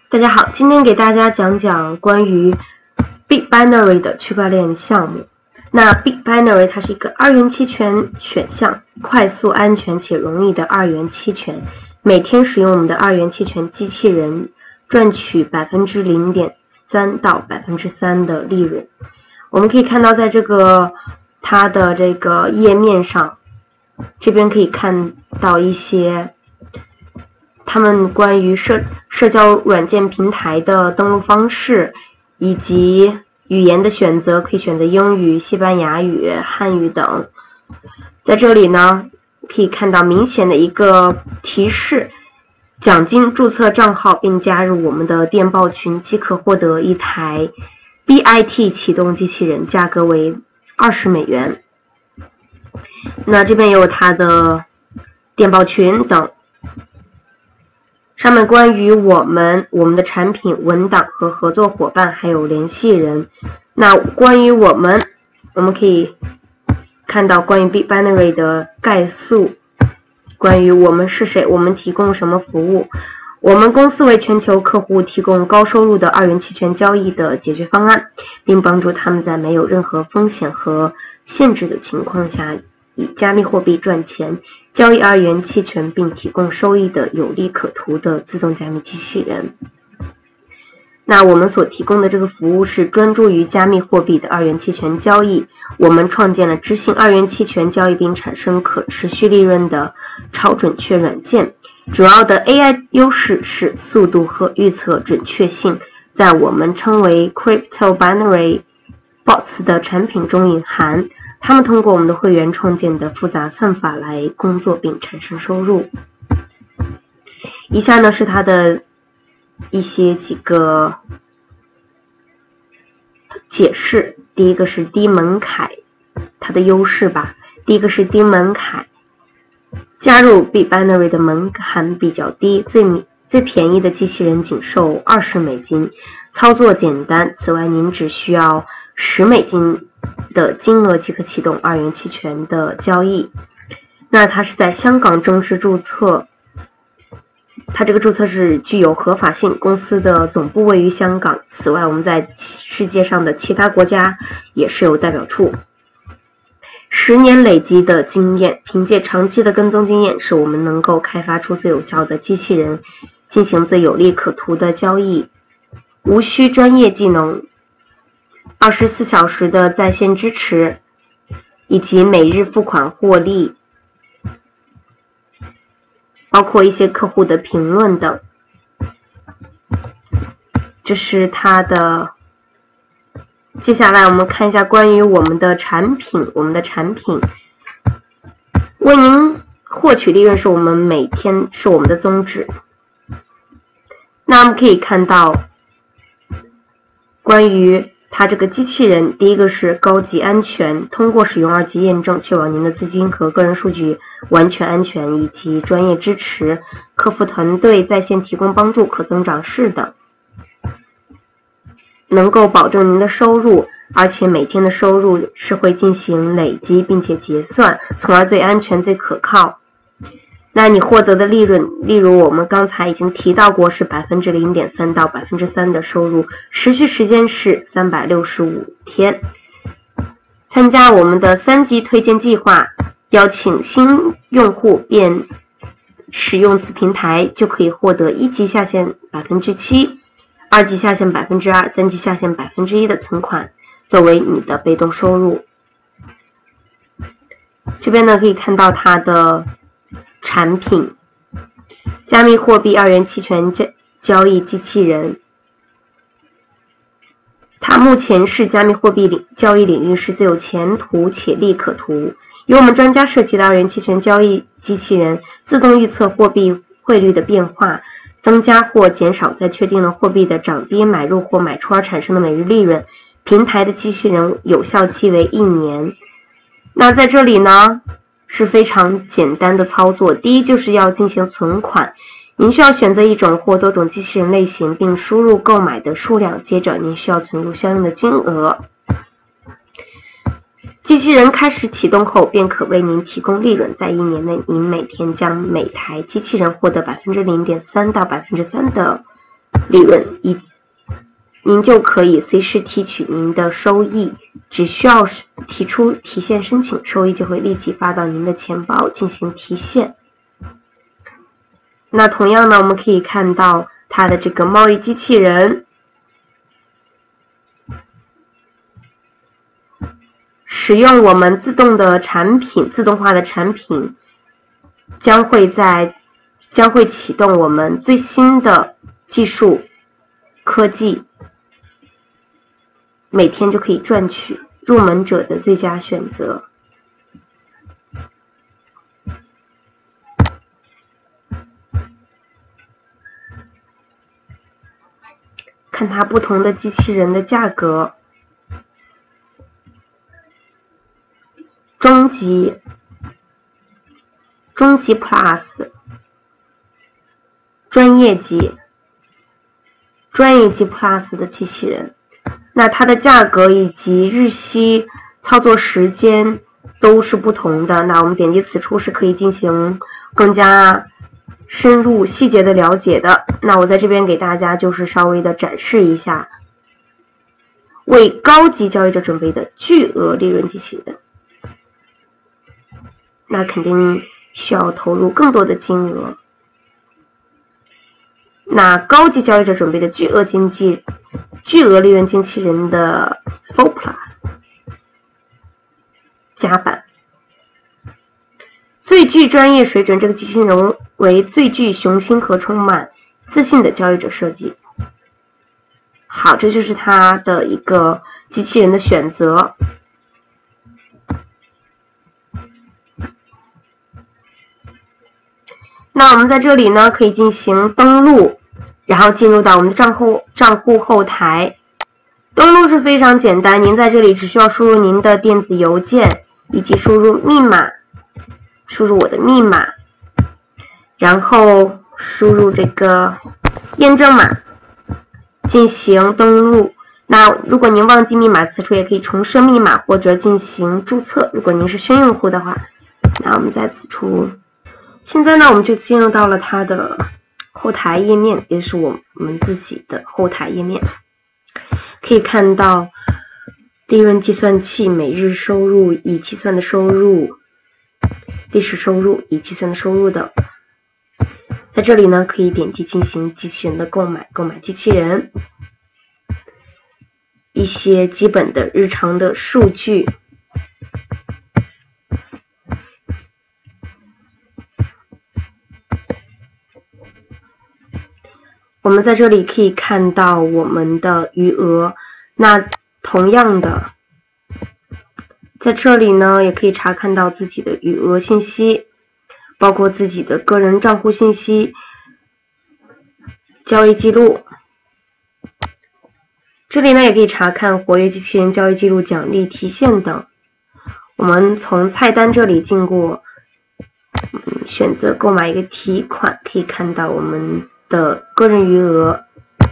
大家好，今天给大家讲讲关于 Bitbinary 的区块链项目。那 Bitbinary 它是一个二元期权选项，快速、安全且容易的二元期权。每天使用我们的二元期权机器人赚取 0.3% 到 3% 的利润。我们可以看到，在它的这个页面上，这边可以看到一些他们关于社交软件平台的登录方式，以及语言的选择，可以选择英语、西班牙语、汉语等。在这里呢，可以看到明显的一个提示：奖金注册账号并加入我们的电报群，即可获得一台 BIT 启动机器人，价格为$20。那这边有它的电报群等。上面关于我们的产品、文档和合作伙伴，还有联系人。那关于我们可以看到关于 Bitbinary 的概述，关于我们是谁，我们提供什么服务。我们公司为全球客户提供高收入的二元期权交易的解决方案，并帮助他们在没有任何风险和限制的情况下，以加密货币赚钱，交易二元期权并提供收益的有利可图的自动加密机器人。那我们所提供的这个服务是专注于加密货币的二元期权交易。我们创建了执行二元期权交易并产生可持续利润的超准确软件。主要的 AI 优势是速度和预测准确性，在我们称为 Crypto Binary Bots 的产品中隐含。他们通过我们的会员创建的复杂算法来工作并产生收入。以下呢是它的几个解释。第一个是低门槛，它的优势吧。第一个是低门槛，加入 Bitbinary 的门槛比较低，最便宜的机器人仅售$20，操作简单。此外，您只需要$10的金额即可启动二元期权的交易。那它是在香港正式注册，它这个注册是具有合法性，公司的总部位于香港。此外，我们在世界上的其他国家也是有代表处。10年累积的经验，凭借长期的跟踪经验，使我们能够开发出最有效的机器人，进行最有利可图的交易，无需专业技能。24小时的在线支持，以及每日付款获利，包括一些客户的评论等。这是它的。接下来我们看一下关于我们的产品。为您获取利润是我们的宗旨。那我们可以看到关于它这个机器人，第一个是高级安全，通过使用2级验证，确保您的资金和个人数据完全安全，以及专业支持，客服团队在线提供帮助，可增长式的，能够保证您的收入，而且每天的收入是会进行累积并且结算，从而最安全最可靠。那你获得的利润，例如我们刚才已经提到过，是 0.3% 到 3% 的收入，持续时间是365天。参加我们的3级推荐计划，邀请新用户便使用此平台，就可以获得1级下限 7%、2级下限 2%、3级下限 1% 的存款，作为你的被动收入。这边呢可以看到它的产品，加密货币二元期权交易机器人。它目前是加密货币交易领域是最有前途且利可图。由我们专家设计的二元期权交易机器人，自动预测货币汇率的变化，增加或减少在确定的货币的涨跌、买入或卖出而产生的每日利润。平台的机器人有效期为1年。那在这里呢是非常简单的操作。第一，就是要进行存款，您需要选择一种或多种机器人类型，并输入购买的数量，接着您需要存入相应的金额。机器人开始启动后，便可为您提供利润。在1年内，您每天将每台机器人获得 0.3% 到 3% 的利润，您就可以随时提取您的收益，只需要提出提现申请，收益就会立即发到您的钱包进行提现。那同样呢，我们可以看到它的这个贸易机器人，使用我们自动化的产品，将会启动我们最新的技术科技，每天就可以赚取入门者的最佳选择。看它不同的机器人的价格，中级 Plus， 专业级 Plus 的机器人，那它的价格以及日息操作时间都是不同的。那我们点击此处是可以进行更加深入细节的了解的。那我在这边给大家就是稍微的展示一下为高级交易者准备的巨额利润机器人，那肯定需要投入更多的金额。那高级交易者准备的巨额利润机器人的 Full Plus 加版，最具专业水准，这个机器人为最具雄心和充满自信的交易者设计。好，这就是它的一个机器人的选择。那我们在这里呢，可以进行登录，然后进入到我们的账户后台。登录是非常简单，您在这里只需要输入您的电子邮件以及输入密码，输入我的密码，然后输入这个验证码进行登录。那如果您忘记密码，此处也可以重设密码或者进行注册。如果您是新用户的话，那我们在此处，现在呢我们就进入到了它的后台页面，也是我们自己的后台页面。可以看到利润计算器、每日收入、已计算的收入、历史收入、已计算的收入等。在这里呢，可以点击进行机器人的购买机器人，一些基本的日常的数据，我们在这里可以看到我们的余额。那同样的，在这里呢也可以查看到自己的余额信息，包括自己的个人账户信息、交易记录。这里呢也可以查看活跃机器人交易记录、奖励、提现等。我们从菜单这里经过选择购买一个提款，可以看到我们的个人余额。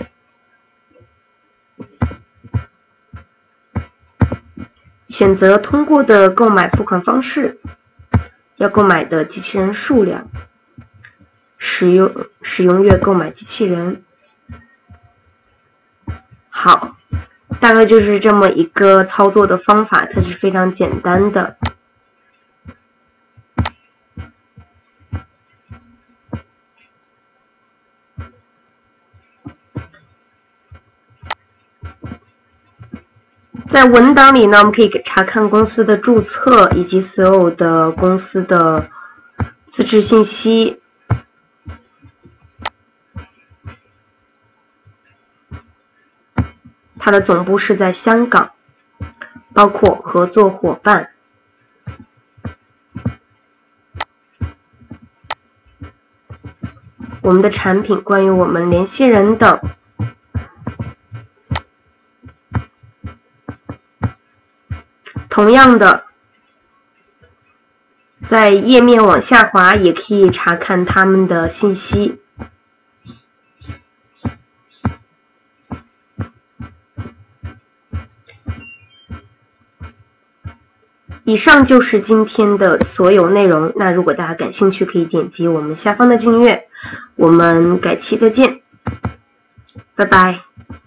选择通过的购买付款方式，要购买的机器人数量，使用月购买机器人。好，大概就是这么一个操作的方法，它是非常简单的。在文档里呢，我们可以查看公司的注册以及所有的公司的资质信息。它的总部是在香港，包括合作伙伴。我们的产品，关于我们联系人等。同样的，在页面往下滑也可以查看他们的信息。以上就是今天的所有内容。那如果大家感兴趣，可以点击我们下方的订阅。我们改期再见。 拜拜。